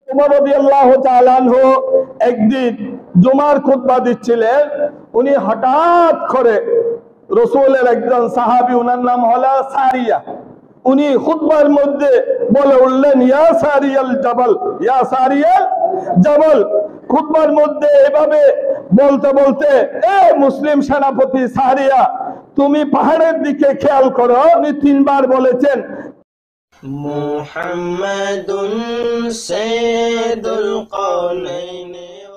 উমর রাদিয়াল্লাহু তাআলা আনহু একদিন জুমার খুতবা দিচ্ছিলেন। উনি হঠাৎ করে রাসূলের একজন সাহাবী, ওনার নাম হলো সারিয়া, উনি খুতবার মধ্যে বলে উঠলেন, ইয়া সারিয়াল জাবাল, ইয়া সারিয়াল জাবাল। খুতবার মধ্যে এভাবে বলতে বলতে, এ মুসলিম সেনাপতি সারিয়া, তুমি পাহাড়ের দিকে খেয়াল করো। উনি তিনবার বলেছেন, মুহাম্মাদুন সাইয়্যিদুল কওনাইন।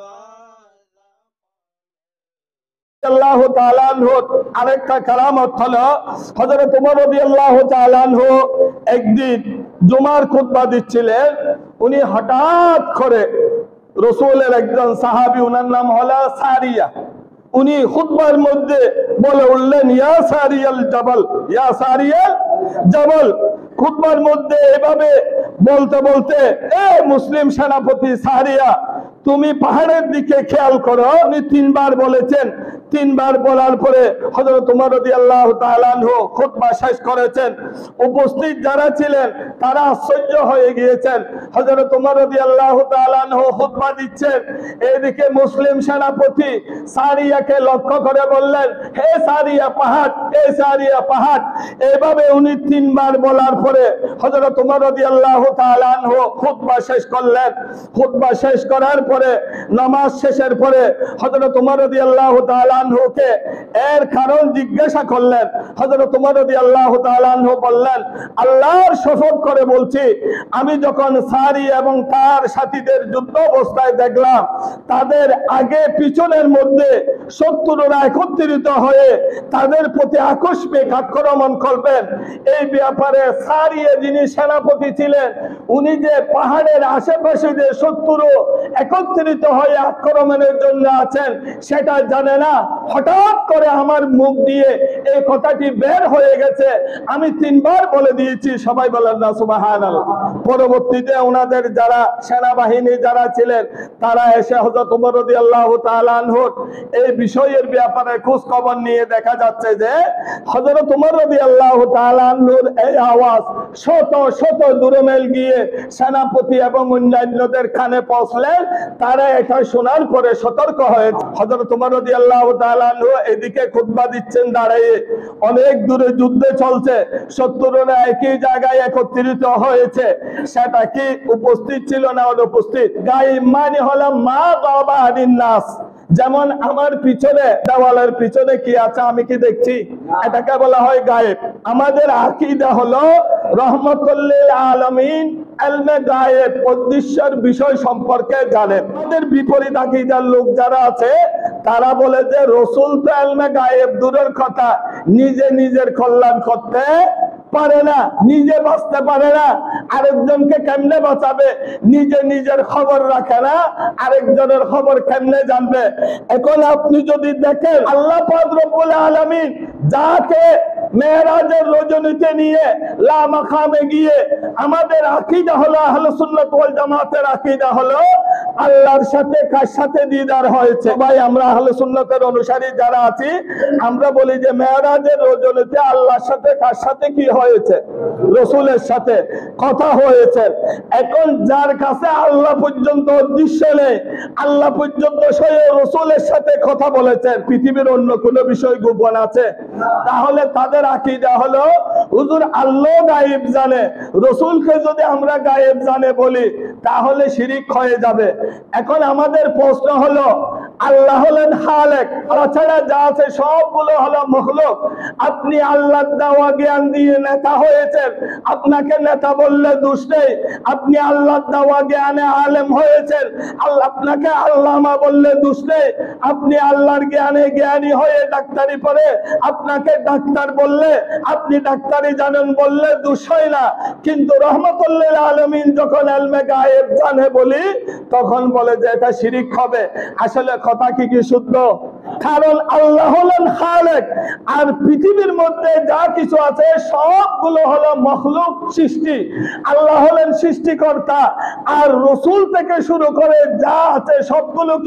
আল্লাহু তাআলা আনহু আরেকটা কারামত হলো, হযরত ওমর রাদিয়াল্লাহু তাআলা আনহু একদিন জুমার খুতবা দিচ্ছিলেন। উনি হঠাৎ করে রাসূলের একজন সাহাবী, ওনার নাম হলো সারিয়া, উনি খুতবার মধ্যে বলে উঠলেন, ইয়া সারিয়াল জাবাল, ইয়া সারিয়াল জাবাল। খুতবার মধ্যে এভাবে বলতে বলতে, এ মুসলিম সেনাপতি সারিয়া, তুমি পাহাড়ের দিকে খেয়াল করো। উনি তিনবার বলেছেন। তিনবার বলার পরে হযরত ওমর রাদিয়াল্লাহু তাআলা আনহু খুতবা শেষ করেছেন। উপস্থিত যারা ছিলেন তারা আশ্চর্য হয়ে গিয়েছেন। হযরত ওমর রাদিয়াল্লাহু তাআলা আনহু খুতবা দিচ্ছেন, এদিকে মুসলিম সেনাপতি সারিয়াকে লক্ষ্য করে বললেন, হে সারিয়া পাহাড়, হে সারিয়া পাহাড়। এভাবে উনি তিনবার বলার পরে হযরত ওমর রাদিয়াল্লাহু তাআলা আনহু খুতবা শেষ করলেন। খুতবা শেষ করার পরে নামাজ শেষের পরে হযরত ওমর রাদিয়াল্লাহু তাআলা আনহুকে এর কারণ জিজ্ঞাসা করলেন। হযরত ওমর রাদিয়াল্লাহু তাআলা আনহু বললেন, আল্লাহর শপথ করে বলছি, আমি যখন সারি এবং তার সাথীদের যুদ্ধ অবস্থায় দেখলাম, তাদের আগে পিছনের মধ্যে শত্রুরা একত্রিত হয়ে তাদের প্রতি আকস্মিক আক্রমণ করবেন, এই ব্যাপারে সারিয়া যিনি সেনাপতি ছিলেন, উনি যে পাহাড়ের আশেপাশে যে শত্রু একত্রিত হয়ে আক্রমণের জন্য আছেন সেটা জানে না। হঠাৎ করে আমার মুখ দিয়ে এই কথাটি বের হয়ে গেছে, আমি তিনবার বলে দিয়েছি। সবাই বলেন না সুবহানাল্লাহ। পরবর্তীতে ওনাদের যারা সেনাবাহিনী যারা ছিলেন তারা এসে হযরত ওমর রাদিয়াল্লাহু তাআলা আনহুর এই বিষয়ের ব্যাপারে খোঁজ খবর নিয়ে দেখা যাচ্ছে যে হযরত ওমর রাদিয়াল্লাহু তাআলা আনহুর এই আওয়াজ শত শত দূরমেল গিয়ে সেনাপতি এবং অন্যান্যদের কানে পৌঁছলেন। তারা এটা শোনার পরে সতর্ক হয়ে হযরত ওমর রাদিয়াল্লাহু তাআলা আনহু এদিকে খুতবা দিচ্ছেন দাঁড়িয়ে, অনেক দূরে যুদ্ধ চলছে, শত্রুরা একই জায়গায় একত্রিত হয়েছে, সেটা কি উপস্থিত ছিল না অনুপস্থিত? গায়েব মানে হলো মা গাবা আনিন নাস। যেমন আমার পিছনে দেওয়ালের পিছনে কি আছে আমি কি দেখছি, এটাকে বলা হয় গায়েব। আমাদের আকীদা হলো রহমাতুল লিল আলামিন, ইলমে গায়েব, অদৃশ্যের বিষয় সম্পর্কে জানেন। আমাদের বিপরীত আকীদার লোক যারা আছে তারা বলে যে রাসূল তো ইলমে গায়েব দূরের কথা, নিজে নিজের কল্যাণ করতে পারে না, নিজে বাঁচতে পারে না, আরেকজনকে কেমনে বাঁচাবে? নিজে নিজের খবর রাখে না, আরেকজনের খবর কেমনে জানবে? এখন আপনি যদি দেখেন আল্লাহ পাক রব্বুল আলামিন যাকে মেরাজের রজনীতে নিয়ে লা মাকামে গিয়ে, আমাদের আকীদা হলো আহলুস সুন্নাত ওয়াল জামাতের আকীদা হলো আল্লাহর সাথে কার সাথে দিদার হয়েছে। ভাই আমরা আহলুস সুন্নাতের অনুসারী যারা আছি আমরা বলি যে মেরাজের রজনীতে আল্লাহর সাথে কার সাথে কি হয়েছে? রাসূলের সাথে কথা হয়েছে। এখন যার কাছে আল্লাহ পর্যন্ত দৃশ্য নেই, আল্লাহ পর্যন্ত স্বয়ং রাসূলের সাথে কথা বলেছেন, পৃথিবীর অন্য কোনো বিষয় গোপন আছে? তাহলে তাদের আকীদা হলো হুজুর আল্লাহ গায়েব জানে, রাসূলকে যদি আমরা গায়েব জানে বলি তাহলে শিরিক হয়ে যাবে। এখন আমাদের প্রশ্ন হলো, আল্লাহ হলেন খালেক, তাছাড়া যা আছে সবগুলো হলো মখলুক। আপনি আল্লাহর দেওয়া জ্ঞান দিয়ে নেতা হয়েছেন, আপনাকে নেতা বললে দোষ নেই। আপনি আল্লাহর দেওয়া জ্ঞানে আলেম হয়েছেন, আল্লাহ আপনাকে আল্লামা বললে দোষ নেই। আপনি আল্লাহর জ্ঞানে জ্ঞানী হয়ে ডাক্তারি পড়ে আপনাকে ডাক্তার বললে, আপনি ডাক্তারি জানেন বললে দোষ হয় না। কিন্তু রহমাতুল লিল আলামিন যখন ইলমে গায়েব জানে বলি তখন বলে যে এটা শিরিক হবে। আসলে কথা কি শুদ্ধ? কারণ আল্লাহ হলেন খালেক, আর পৃথিবীর মধ্যে যা কিছু আছে সবগুলো হলো মখলুক সৃষ্টি। আল্লাহ হলেন সৃষ্টিকর্তা, আর রাসূল থেকে শুরু করে যা আছে সবগুলো কি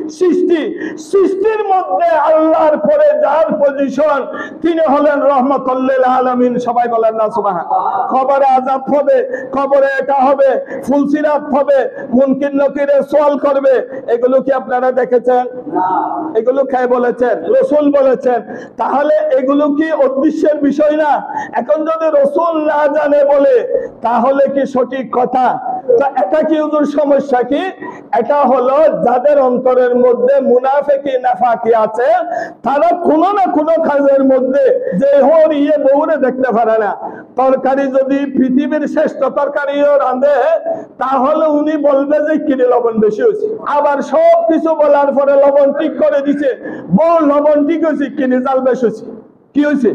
সৃষ্টি, সৃষ্টির মধ্যে আল্লাহর পরে যার পজিশন তিনি হলেন রহমতুল লিল আলামিন। সবাই বলেন না সুবহানাল্লাহ। কবরে আযাব হবে, কবরে এটা হবে, ফুলসিরাত হবে, মুনকির নকিরে সওয়াল করবে, এগুলো কি আপনারা দেখেছেন? এগুলো কে বলেছেন? রাসূল বলেছেন। তাহলে এগুলো কি উদ্দেশ্যের বিষয় না? এখন যদি রাসূল না জানে বলে তাহলে কি সঠিক কথা? তো এটা কি হুজুর সমস্যা কি? এটা হলো যাদের অন্তরের মধ্যে মুনাফিকি নাফাকি আছে, তারা কোনো না কোনো কাজের মধ্যে যে হোর বউরে দেখতে পারে না। তরকারি যদি পৃথিবীর শ্রেষ্ঠ তরকারিও রাঁধে তাহলে উনি বলবে যে কিনে লবণ বেশি হয়েছে। আবার সব কিছু বলার পরে লবণ ঠিক করে দিছে, বউ লবণ ঠিক হয়েছে কিনে জাল বেশি হয়েছে। কি হয়েছে?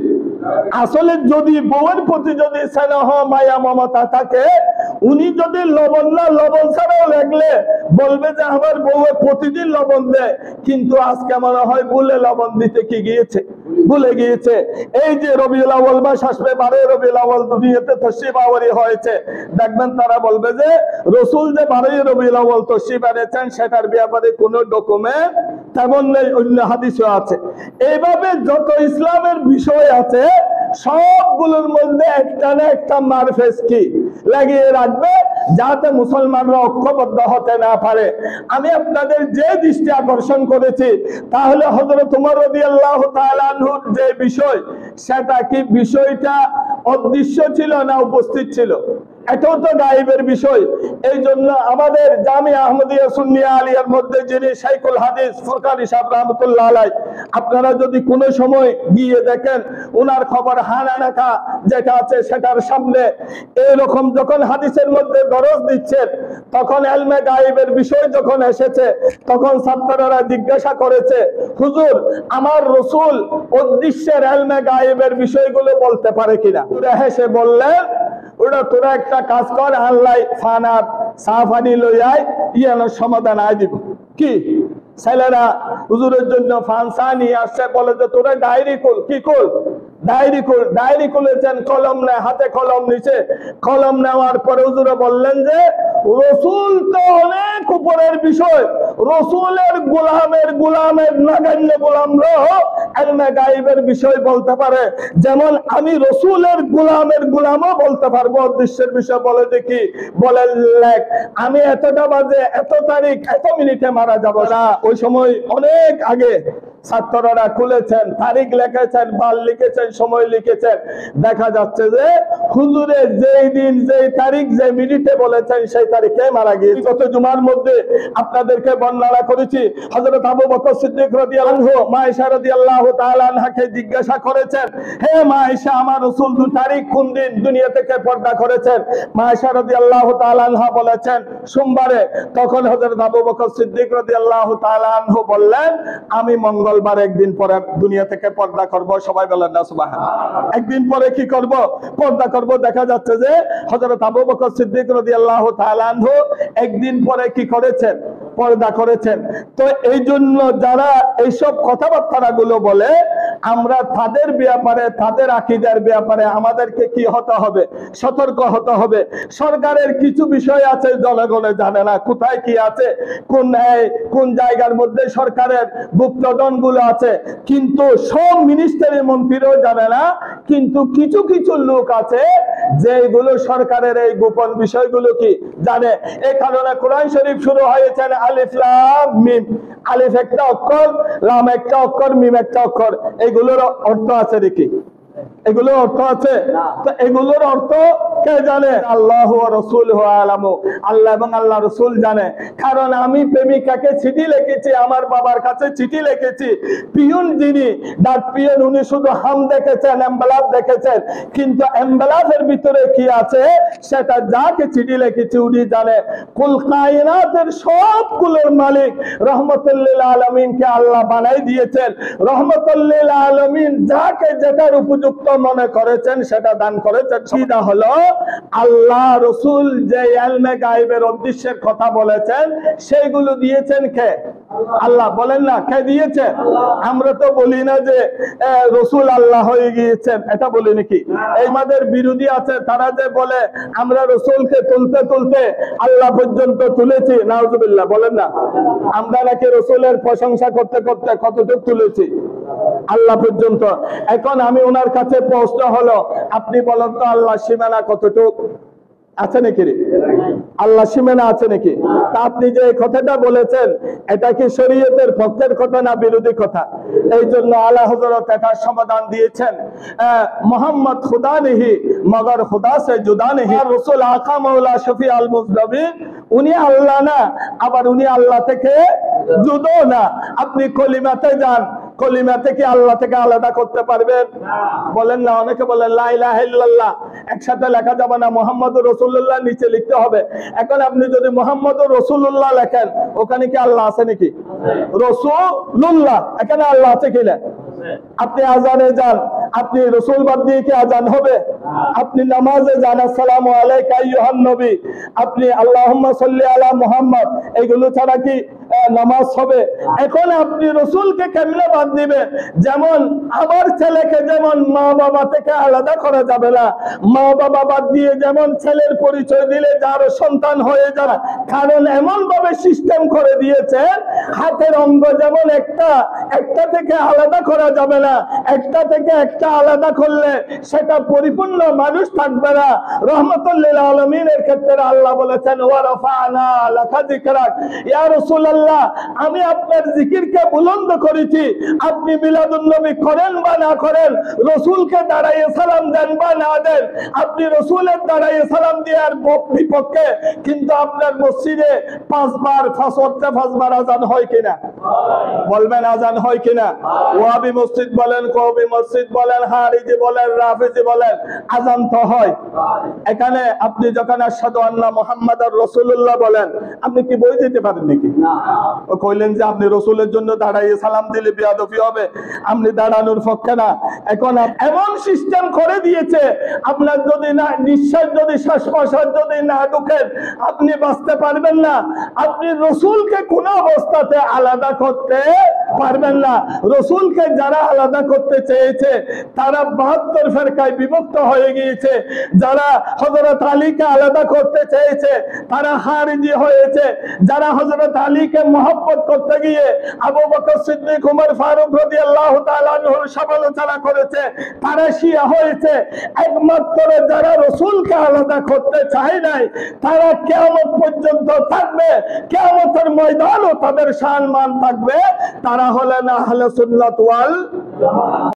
আসলে যদি বউয়ের প্রতি যদি স্নেহ মায়া মমতা থাকে, উনি যদি লবণ না লবণ ছাড়াও লাগলে বলবে যে আমার বউয়ে প্রতিদিন লবণ দেয়, কিন্তু আজকে মনে হয় ভুলে লবণ দিতে কি গিয়েছে, ভুলে গিয়েছে। এই যে রবিউল আউয়াল মাস আসবে, 12 রবিউল আউয়াল দুনিয়াতে তশরিফ আওয়ারি হয়েছে, দেখবেন তারা বলবে যে রাসূল যে 12 রবিউল আউয়াল তশরিফ এনেছেন সেটার ব্যাপারে কোনো ডকুমেন্ট তেমন নেই, অন্য হাদিসও আছে। এইভাবে যত ইসলামের বিষয় আছে সবগুলোর মধ্যে একটা না একটা মারফেজ কি লাগিয়ে রাখবে, যাতে মুসলমানরা ঐক্যবদ্ধ হতে না পারে। আমি আপনাদের যে দৃষ্টি আকর্ষণ করেছি তাহলে হযরত ওমর রাদিয়াল্লাহু তাআলা আনহুর যে বিষয়, সেটা কি বিষয়টা অদৃশ্য ছিল না উপস্থিত ছিল? এটাও তো গায়েবের বিষয়। এই জন্য আমাদের জামিয়া আহমদিয়া সুন্নিয়া আলিয়ার মধ্যে যিনি শাইখুল হাদিস ফুরকানী সাহেব রাহমাতুল্লাহ আলাইহি, আপনারা যদি কোনো সময় গিয়ে দেখেন ওনার খবর হানানাকা যেটা আছে সেটার সামনে এরকম যখন হাদিসের মধ্যে দরজ দিচ্ছেন, তখন ইলমে গায়েবের বিষয় যখন এসেছে তখন ছাত্ররা জিজ্ঞাসা করেছে, হুজুর আমার রাসূল উদ্দেশ্যের ইলমে গায়েবের বিষয়গুলো বলতে পারে কিনা? ওরা হেসে বললেন, ওটা তোরা একটা কাজ কর, আল্লাহ ফানাত সাফানি লই আয়, ইয়ানোর সমাধান আয় দিব। কি ছেলেরা হুজুরের জন্য ফানসা নিয়ে আসছে, বলে যে তোরা ডায়েরি খুল। কি খুল? ডায়েরি খুল। ডায়েরি খুলেছেন, কলম নেয়, হাতে কলম নিচে। কলম নেওয়ার পরে হুজুরে বললেন যে রাসূল তো অনেক উপরের বিষয়, রাসূলের গোলামের নাগান্য গোলামরাও ইলমে গায়েবের বিষয় বলতে পারে, যেমন আমি রাসূলের গোলামও বলতে পারবো উদ্দেশ্যের বিষয়। বলে দেখি, বলে লেখ আমি এতটা বাজে এত তারিখ এত মিনিটে মারা যাব না। ওই সময় অনেক আগে ছাত্ররা খুলেছেন, তারিখ লিখেছেন, বার লিখেছেন, সময় লিখেছেন। দেখা যাচ্ছে যে হুজুরে যেই দিন যেই তারিখ যে মিনিটে বলেছেন সেই তারিখে মারা গিয়েছে। গত জুমার মধ্যে আপনাদেরকে বর্ণনা করেছি, হযরত আবু বকর সিদ্দিক রাদিয়াল্লাহু আনহু মা আয়েশা রাদিয়াল্লাহু তাআলা আনহাকে জিজ্ঞাসা করেছেন, হে মা আয়েশা আমার রাসূল দু তারিখ কোন দিন দুনিয়া থেকে পর্দা করেছেন? মা আয়েশা রাদিয়াল্লাহু তাআলা আনহা বলেছেন সোমবারে। তখন হযরত আবু বকর সিদ্দিক রাদিয়াল্লাহু তাআলা আনহু বললেন, আমি মঙ্গলবার একদিন পরে দুনিয়া থেকে পর্দা করব। সবাই বলেন না সুবহানাল্লাহ। একদিন পরে কি করব? পর্দা করব। দেখা যাচ্ছে যে হযরত আবু বকর সিদ্দিক রাদিয়াল্লাহু তাআলা আনহু একদিন পরে কি করেছেন? পর্দা করেছেন। তো এই জন্য যারা এইসব কথাবার্তা গুলো বলে, আমরা তাদের ব্যাপারে, তাদের আকীদার ব্যাপারে আমাদেরকে কি হতে হবে? সতর্ক হতে হবে। সরকারের কিছু বিষয় আছে জনগণে জানে না, কোথায় কি আছে, কোন জায়গার মধ্যে সরকারের গুপ্তধন গুলো আছে, কিন্তু সব মিনিস্টারি মন্ত্রীরাও জানে না। কিন্তু কিছু কিছু লোক আছে যেগুলো সরকারের এই গোপন বিষয়গুলো কি জানে। এই কারণে কোরআন শরীফ শুরু হয়েছে আলিফ লাম মিম। আলিফ একটা অক্ষর, লাম একটা অক্ষর, মিম একটা অক্ষর। এগুলোর অর্থ আছে দেখি, এগুলোর অর্থ আছে। তো এগুলোর অর্থ কে জানে? আল্লাহু ওয়া রাসূলুহু আলামু। আল্লাহ এবং আল্লাহ রাসূল জানে। কারণ আমি প্রেমিকাকে চিঠি লিখেছি, আমার বাবার কাছে চিঠি লিখেছি। পিয়ন যিনি ডাক পিয়ন, উনি শুধু হাম দেখেছেন, এমবেলাপ দেখেছেন, কিন্তু এমবেলাপের ভিতরে কি আছে সেটা যাকে চিঠি লিখেছি উনি জানে। কুল কায়নাতের সবগুলোর মালিক রহমতুল লিল আলামিনকে আল্লাহ বানাই দিয়েছেন। রহমতুল লিল আলামিন যাকে যেটার উপযুক্ত মনে করেছেন সেটা দান করেছেন। সেটা হলো আল্লাহ রাসূল যে ইলমে গায়েবের উদ্দেশ্যের কথা বলেছেন সেইগুলো দিয়েছেন কে? আল্লাহ বলেন না, কে দিয়েছে? আমরা তো বলি না যে রসুল আল্লাহ হয়ে গিয়েছেন, এটা বলি নাকি? এই আমাদের বিরোধী আছে, তারা যে বলে আমরা রসুলকে তুলতে তুলতে আল্লাহ পর্যন্ত তুলেছি, নাউজুবিল্লাহ, বলেন না? আমরা নাকি রসুলের প্রশংসা করতে করতে কতটুকু তুলেছি? আল্লাহ পর্যন্ত। এখন আমি ওনার কাছে প্রশ্ন হলো, আপনি বলেন তো আল্লাহ সীমানা কতটুকু আছে নাকি? আল্লাহ সীমানা আছে নাকি? তা আপনি যে কথাটা বলেছেন, এটা কি শরীয়তের পক্ষের কথা না বিরোধী কথা? এই জন্য আলা হযরত এটার সমাধান দিয়েছেন, মোহাম্মদ খুদা নেহি মগর খুদা সে জুদা নেহি। রসুল আকা মৌলা শফি আল মুজনবী, উনি আল্লাহ না, আবার উনি আল্লাহ থেকে জুদো না। আপনি কলিমাতে যান, কলিমা থেকে আল্লাহ থেকে আলাদা করতে পারবেন? বলেন না। অনেকে বলেন লা ইলাহা ইল্লাল্লাহ একসাথে লেখা যাবে না, মুহাম্মদুর রাসূলুল্লাহ নিচে লিখতে হবে। এখন আপনি যদি মুহাম্মদুর রাসূলুল্লাহ লেখেন, ওখানে কি আল্লাহ আছে নাকি? রাসূলুল্লাহ, এখানে আল্লাহ আছে কি না? আপনি আজানে যান, আপনি রসুল বাদ দিয়ে কি আজান হবে? আপনি নামাজে যান, আসসালামু আলাইকা আইয়ুহান নবী, আপনি আল্লাহুম্মা সাল্লি আলা মুহাম্মদ, এগুলো ছাড়া কি নামাজ হবে? এখন আপনি রসুলকে কেমনে বাদ দিবেন? যেমন আমার ছেলেকে যেমন মা বাবা থেকে আলাদা করা যাবে না, মা বাবা বাদ দিয়ে যেমন ছেলের পরিচয় দিলে যার সন্তান হয়ে যাবে, কারণ এমন ভাবে সিস্টেম করে দিয়েছে, হাতের অঙ্গ যেমন একটা থেকে আলাদা করা যাবে না, একটা থেকে একটা আলাদা করলে সেটা পরিপূর্ণ মানুষ থাকবে না। রহমাতুল লিল আলামিনের ক্ষেত্রে আল্লাহ বলেছেন ওয়া রাফা'না লাকা যিকরাক, ইয়া রাসূলুল্লাহ আমি আপনার জিকিরকে বুলন্দ করেছি। আপনি মিলাদুন নবী করেন বা না করেন, রাসূলকে দাঁড়াইয়ে সালাম দেন বা না দেন, আপনি রাসূলের দাঁড়াইয়ে সালাম দেওয়ার বিপক্ষে, কিন্তু আপনার মসজিদে 5 বার আজান হয় কিনা? বলবেন আজান হয় কিনা? ওয়াহাবি মসজিদ বলেন, কওমি মসজিদ বলেন, হারিজি বলেন, রাফিজি বলেন, আজান তো হয়। এখানে আপনি যখন আশহাদু আন্না মুহাম্মাদুর রাসূলুল্লাহ বলেন, আপনি কি বই দিতে পারেন নাকি? ও কইলেন যে আপনি রসুলের জন্য দাঁড়াইয়ে সালাম দিলে বেয়াদবি হবে, আপনি দাঁড়ানোর পক্ষে না। এখন এমন সিস্টেম করে দিয়েছে, আপনার যদি না নিঃশ্বাস, যদি শ্বাস প্রশ্বাস যদি না ঢুকেন, আপনি বাঁচতে পারবেন না। আপনি রসুলকে কোন অবস্থাতে আলাদা করতে পারবেন না। রসুলকে যারা আলাদা করতে চেয়েছে তারা 72 ফেরকায় বিভক্ত হয়ে গিয়েছে। যারা হযরত আলীকে আলাদা করতে চেয়েছে তারা খারিজি হয়েছে। যারা হযরত আলীকে মহব্বত করতে গিয়ে আবু বকর সিদ্দিক, উমর ফারুক রাদিয়াল্লাহু তাআলা আনহুর সমালোচনা করেছে তারা শিয়া হয়েছে। একমাত্র যারা রাসূলকে আলাদা করতে চায় নাই তারা কিয়ামত পর্যন্ত থাকবে, কিয়ামতের ময়দানও তাদের সম্মান থাকবে, তারা হলেন আহলে সুন্নাত ওয়াল জামাত।